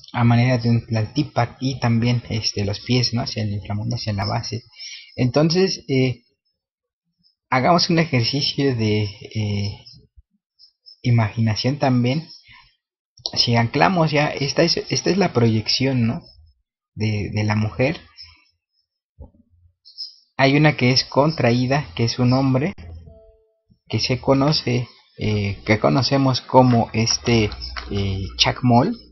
a manera de un Tlaltipac, y también los pies, ¿no? Hacia el inframundo, hacia la base. Entonces, hagamos un ejercicio de imaginación también. Si anclamos ya, esta es la proyección, ¿no? De la mujer. Hay una que es contraída, que es un hombre, que se conoce, que conocemos como Chacmol,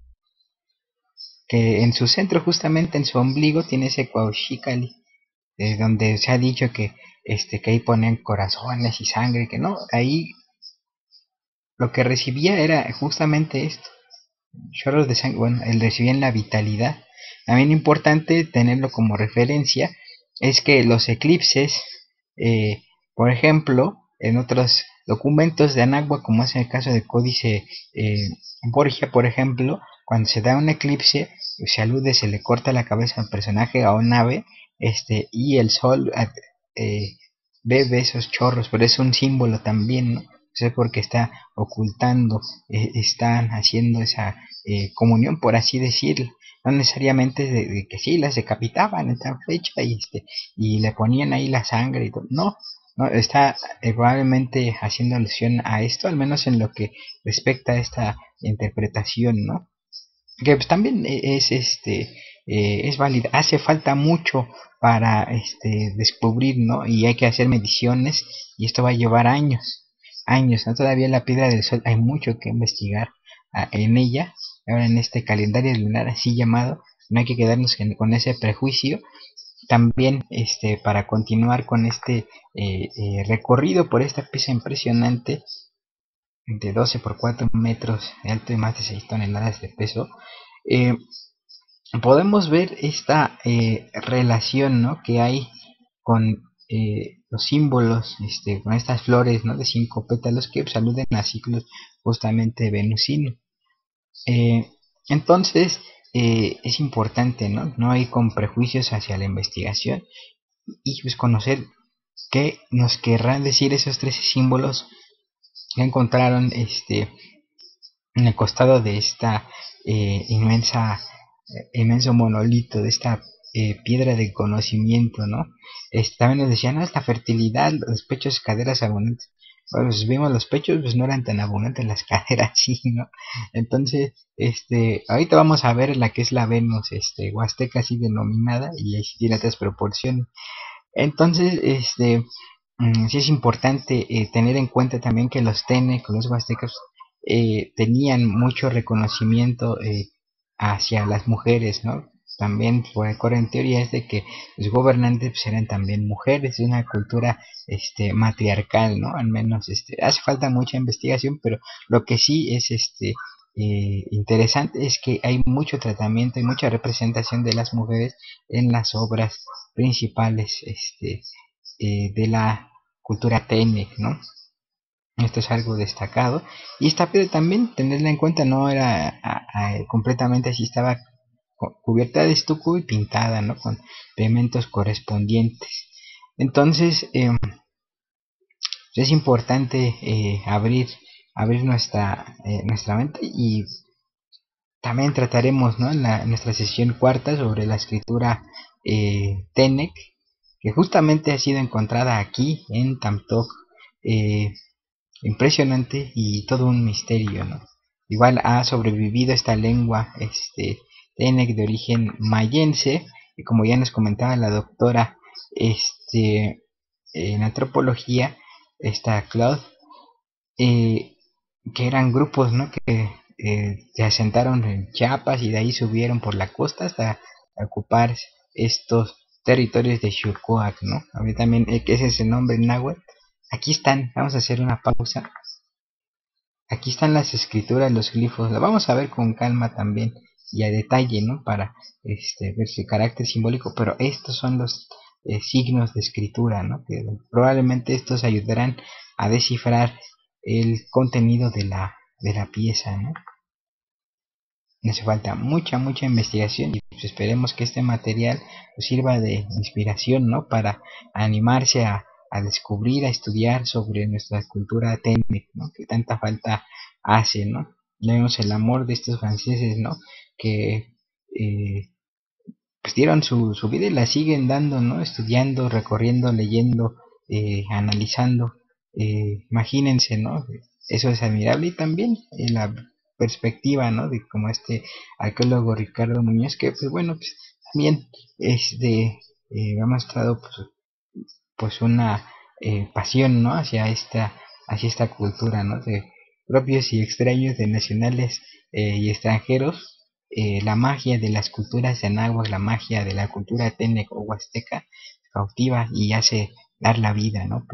que en su centro, justamente en su ombligo, tiene ese Cuauhxicali, donde se ha dicho que ahí ponen corazones y sangre, que no, ahí lo que recibía era justamente esto, chorros de sangre, bueno, él recibía en la vitalidad. También importante tenerlo como referencia es que los eclipses, eh, por ejemplo, en otros documentos de Anáhuac, como es en el caso del códice Borgia, por ejemplo, cuando se da un eclipse, se alude, se le corta la cabeza al personaje, a un ave, y el sol bebe esos chorros, pero es un símbolo también, ¿no? O sea, porque está ocultando, están haciendo esa comunión, por así decirlo. No necesariamente de que sí, las decapitaban en tal fecha y le ponían ahí la sangre y todo. No, no, está probablemente haciendo alusión a esto, al menos en lo que respecta a esta interpretación, ¿no? Que pues también es válida. Hace falta mucho para descubrir, ¿no? Y hay que hacer mediciones y esto va a llevar años, años, ¿no? Todavía la piedra del sol hay mucho que investigar en ella. Ahora en este calendario lunar así llamado, no hay que quedarnos con ese prejuicio. También para continuar con recorrido por esta pieza impresionante de 12 por 4 metros de alto y más de 6 toneladas de peso, eh, podemos ver esta relación, ¿no? Que hay con los símbolos, con estas flores, ¿no? De 5 pétalos que pues, aluden a ciclos justamente venusinos. Eh, entonces, es importante, ¿no? No ir con prejuicios hacia la investigación y pues conocer qué nos querrán decir esos 13 símbolos que encontraron en el costado de esta inmenso monolito, de esta piedra de conocimiento, ¿no? También nos decían, no, es la fertilidad, los pechos, caderas abundantes. Bueno, pues vimos los pechos, pues no eran tan abundantes, las caderas sí, ¿no? Entonces, ahorita vamos a ver la que es la Venus, huasteca así denominada, y ahí sí tiene otras proporciones. Entonces, sí es importante tener en cuenta también que los Tenec, los huastecas, tenían mucho reconocimiento hacia las mujeres, ¿no? También por el coro en teoría es de que los gobernantes pues, eran también mujeres, es una cultura matriarcal, ¿no? Al menos hace falta mucha investigación, pero lo que sí es interesante es que hay mucho tratamiento y mucha representación de las mujeres en las obras principales de la cultura Tenec, ¿no? Esto es algo destacado. Y esta piedra también, tenerla en cuenta, no era completamente así, estaba cubierta de estuco y pintada, ¿no? Con pigmentos correspondientes. Entonces, es importante abrir nuestra mente y también trataremos, ¿no? En nuestra sesión cuarta sobre la escritura Tenec, que justamente ha sido encontrada aquí en Tamtoc. Eh, Impresionante y todo un misterio, ¿no? Igual ha sobrevivido esta lengua Tenec de origen mayense, y como ya nos comentaba la doctora en antropología, esta Claude, eh, que eran grupos, ¿no? Que se asentaron en Chiapas y de ahí subieron por la costa hasta ocupar estos territorios de Xucoac, ¿no? A mí también, que ese es el nombre en náhuatl. Aquí están, vamos a hacer una pausa. Aquí están las escrituras, los glifos. Lo vamos a ver con calma también y a detalle, ¿no? Para ver su carácter simbólico, pero estos son los signos de escritura, ¿no? Que probablemente estos ayudarán a descifrar el contenido de la pieza, ¿no? Hace falta mucha investigación y pues esperemos que este material pues, sirva de inspiración, ¿no? Para animarse a descubrir, a estudiar sobre nuestra cultura técnica, ¿no? Que tanta falta hace, ¿no? vemos el amor de estos franceses, ¿no? Que pues dieron su vida y la siguen dando, ¿no? Estudiando, recorriendo, leyendo, analizando. Imagínense, ¿no? Eso es admirable y también la perspectiva, ¿no? De como este arqueólogo Ricardo Muñoz, que pues bueno, pues también ha mostrado pues una pasión, ¿no? Hacia esta cultura, ¿no? De propios y extraños, de nacionales y extranjeros. La magia de las culturas de Anáhuac, la magia de la cultura Tenec o Huasteca cautiva y hace dar la vida, ¿no?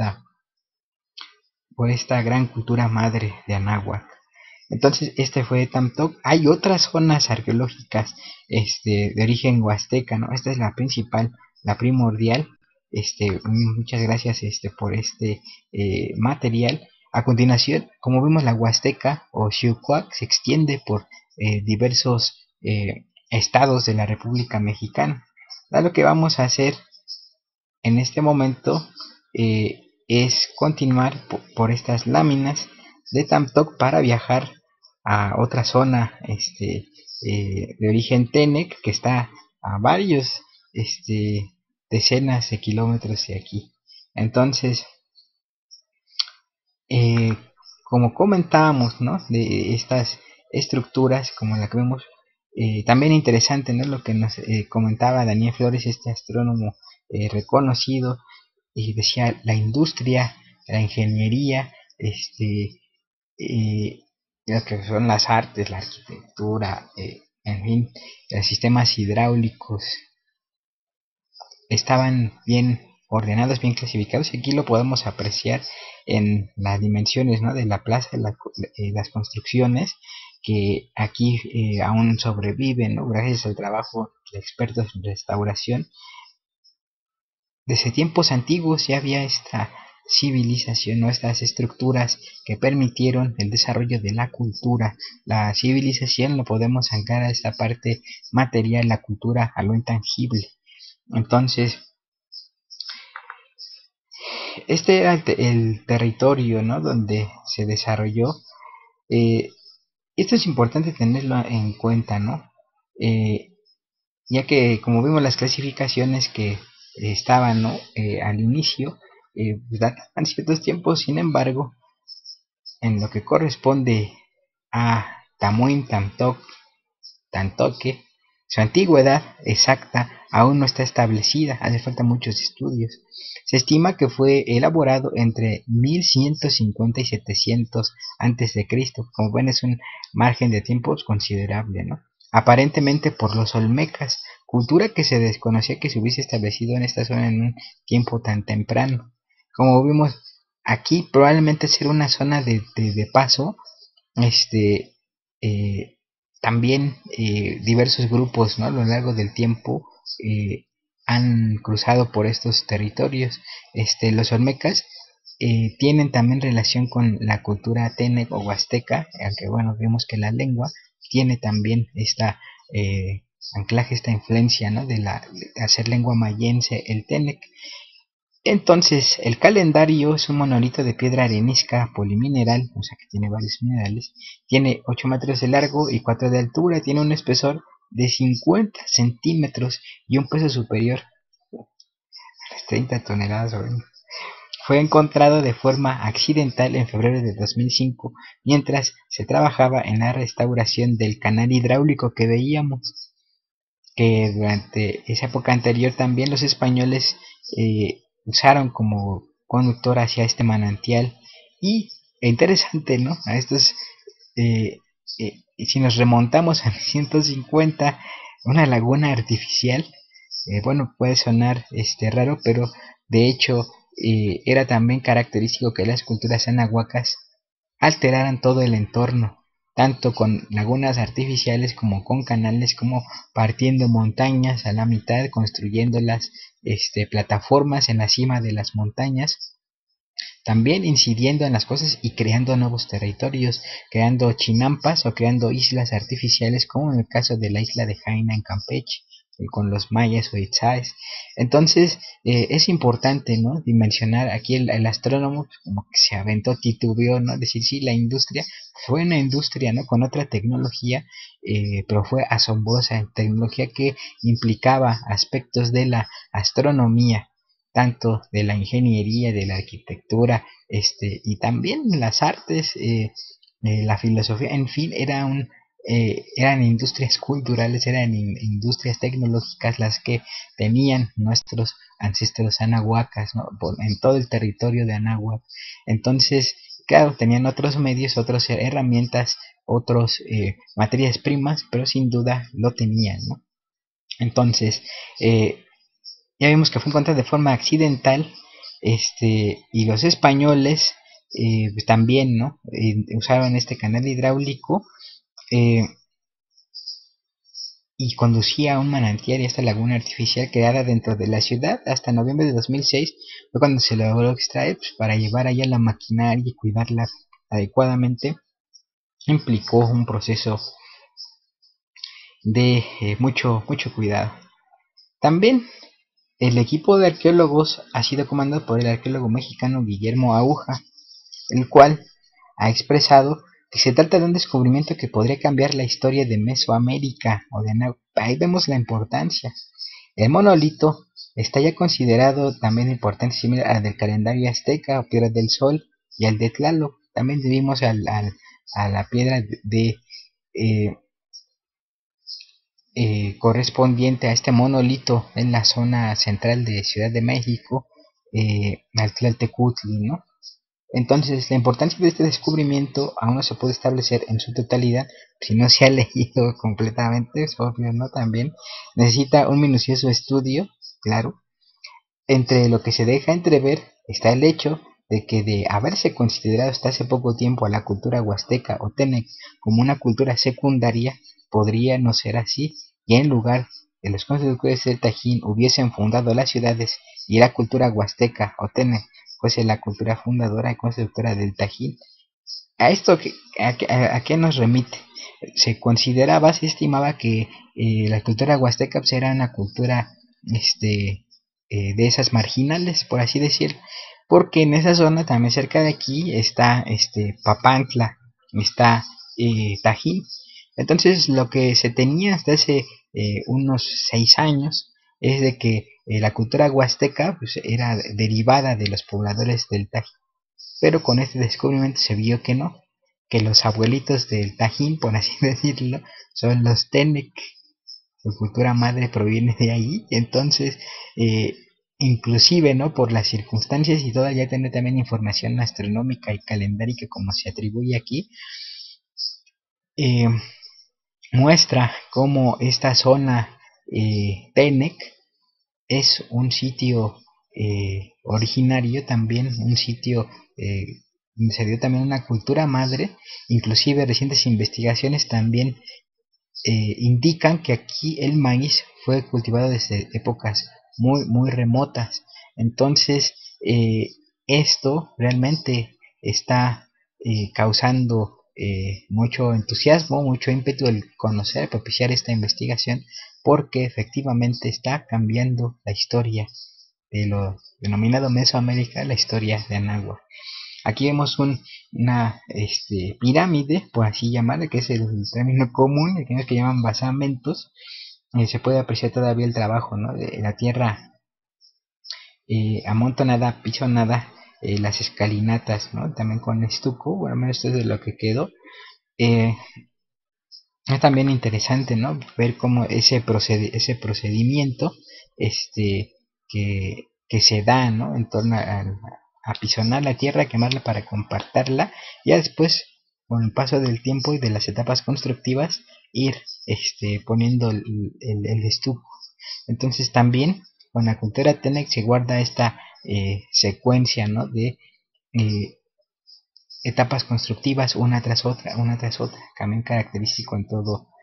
Por esta gran cultura madre de Anáhuac. Entonces, este fue Tamtoc. Hay otras zonas arqueológicas de origen huasteca, ¿no? Esta es la principal, la primordial. Muchas gracias por este material. A continuación, como vimos, la Huasteca o Xiucuac se extiende por diversos estados de la República Mexicana. Lo que vamos a hacer en este momento es continuar por estas láminas de Tamtoc para viajar a otra zona de origen Tenec que está a varios decenas de kilómetros de aquí. Entonces, eh, como comentábamos, ¿no? De estas estructuras, como la que vemos, también interesante, ¿no? Lo que nos comentaba Daniel Flores, este astrónomo reconocido, y decía la industria, la ingeniería, eh, lo que son las artes, la arquitectura, en fin, los sistemas hidráulicos estaban bien ordenados, bien clasificados. Aquí lo podemos apreciar en las dimensiones, ¿no? De la plaza, las construcciones que aquí aún sobreviven, ¿no? Gracias al trabajo de expertos en restauración. Desde tiempos antiguos ya había esta civilización, ¿no? Estas estructuras que permitieron el desarrollo de la cultura. La civilización lo podemos anclar a esta parte material, la cultura a lo intangible. Entonces, este era el territorio, ¿no? Donde se desarrolló. Eh, Esto es importante tenerlo en cuenta, ¿no? Eh, ya que como vimos las clasificaciones que estaban, ¿no? Al inicio, datan ciertos tiempos. Sin embargo, en lo que corresponde a Tamuín, Tantoque, su antigüedad exacta aún no está establecida, hace falta muchos estudios. Se estima que fue elaborado entre 1150 y 700 antes de Cristo. Como ven, es un margen de tiempos considerable, ¿no? Aparentemente por los olmecas, cultura que se desconocía que se hubiese establecido en esta zona en un tiempo tan temprano. Como vimos aquí, probablemente será una zona de paso. este eh, También diversos grupos, ¿no? A lo largo del tiempo han cruzado por estos territorios. Los olmecas tienen también relación con la cultura tenec o huasteca, aunque bueno, vemos que la lengua tiene también esta anclaje, esta influencia, ¿no? De hacer lengua mayense el tenec. Entonces, el calendario es un monolito de piedra arenisca polimineral, o sea que tiene varios minerales. Tiene 8 metros de largo y 4 de altura. Tiene un espesor de 50 centímetros y un peso superior a las 30 toneladas. Fue encontrado de forma accidental en febrero de 2005, mientras se trabajaba en la restauración del canal hidráulico que veíamos, que durante esa época anterior también los españoles usaron como conductor hacia este manantial. Y interesante, ¿no? A estos, si nos remontamos a 150, una laguna artificial, bueno, puede sonar raro, pero de hecho era también característico que las culturas anahuacas alteraran todo el entorno, tanto con lagunas artificiales como con canales, como partiendo montañas a la mitad, construyendo las plataformas en la cima de las montañas, también incidiendo en las cosas y creando nuevos territorios, creando chinampas o creando islas artificiales, como en el caso de la isla de Jaina en Campeche. con los mayas o itzáes. Entonces es importante, ¿no?, dimensionar aquí el astrónomo pues, como que se aventó, titubeó, ¿no?, decir sí, la industria fue una industria, ¿no?, con otra tecnología, pero fue asombrosa, tecnología que implicaba aspectos de la astronomía, tanto de la ingeniería, de la arquitectura, y también las artes, la filosofía, en fin, eran industrias culturales, eran industrias tecnológicas las que tenían nuestros ancestros anahuacas, ¿no?, en todo el territorio de Anáhuac. Entonces, claro, tenían otros medios, otras herramientas, otros materias primas, pero sin duda lo tenían, ¿no? Entonces, ya vimos que fue encontrado de forma accidental, y los españoles pues también, ¿no?, usaron este canal hidráulico, eh, y conducía a un manantial y esta laguna artificial creada dentro de la ciudad. Hasta noviembre de 2006 fue cuando se logró extraer, pues, para llevar allá la maquinaria y cuidarla adecuadamente. Implicó un proceso de mucho cuidado. También el equipo de arqueólogos ha sido comandado por el arqueólogo mexicano Guillermo Aguja, el cual ha expresado que se trata de un descubrimiento que podría cambiar la historia de Mesoamérica o de Anáhuac. Ahí vemos la importancia. El monolito está ya considerado también importante, similar al del calendario azteca o piedra del sol y al de Tlaloc. También vimos a la piedra eh, correspondiente a este monolito en la zona central de Ciudad de México, al Tlaltecutli, ¿no? Entonces, la importancia de este descubrimiento aún no se puede establecer en su totalidad, si no se ha leído completamente, es obvio, ¿no? También necesita un minucioso estudio, claro. Entre lo que se deja entrever está el hecho de que de haberse considerado hasta hace poco tiempo a la cultura huasteca o tenec como una cultura secundaria, podría no ser así, y en lugar de los constructores del Tajín hubiesen fundado las ciudades y la cultura huasteca o tenec fuese la cultura fundadora y constructora del Tajín. ¿A esto a qué nos remite? Se estimaba que la cultura huasteca pues, era una cultura de esas marginales, por así decirlo, porque en esa zona, también cerca de aquí, está Papantla, está Tajín. Entonces, lo que se tenía hasta hace unos 6 años es de que la cultura huasteca pues, era derivada de los pobladores del Tajín, pero con este descubrimiento se vio que no, que los abuelitos del Tajín, por así decirlo, son los Tenec, su cultura madre proviene de ahí. Entonces, eh, inclusive, ¿no?, por las circunstancias y todo, ya tener también información astronómica y calendárica como se atribuye aquí, eh, muestra cómo esta zona Tenec es un sitio originario, también un sitio donde se dio también una cultura madre. Inclusive recientes investigaciones también indican que aquí el maíz fue cultivado desde épocas muy remotas. Entonces, esto realmente está causando mucho entusiasmo, mucho ímpetu el conocer, propiciar esta investigación, porque efectivamente está cambiando la historia de lo denominado Mesoamérica, la historia de Anáhuac. Aquí vemos una pirámide, por así llamarla, que es el término común, el que llaman basamentos. Se puede apreciar todavía el trabajo, ¿no?, de la tierra amontonada, pisonada, las escalinatas, ¿no?, también con estuco. Bueno, al menos esto es de lo que quedó. Es también interesante, ¿no?, ver cómo ese procedimiento que se da, ¿no?, en torno a pisonar la tierra, a quemarla para compactarla, ya después, con el paso del tiempo y de las etapas constructivas, ir poniendo el estuco. Entonces también con la cultura Tenec se guarda esta secuencia, ¿no?, de eh, etapas constructivas una tras otra, también característico en todo